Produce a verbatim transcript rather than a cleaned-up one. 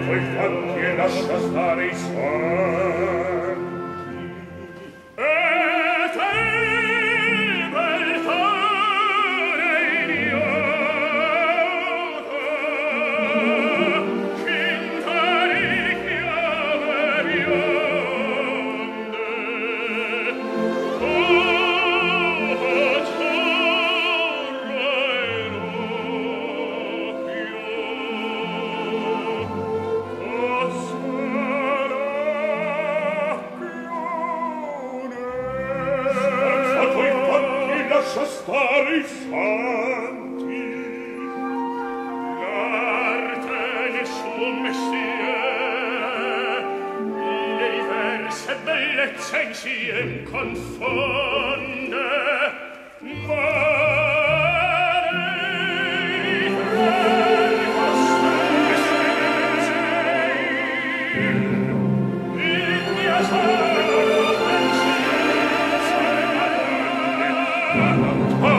coi fatti e lascia stare i santi. E te, beltare idiota, cintari chiave bionde, oh, azzurra e lascia stare i santi. L'arte è il suo mestiere, dei versi e bellezza insieme confonde, ma lei prega sei, il mio sacro pensiero.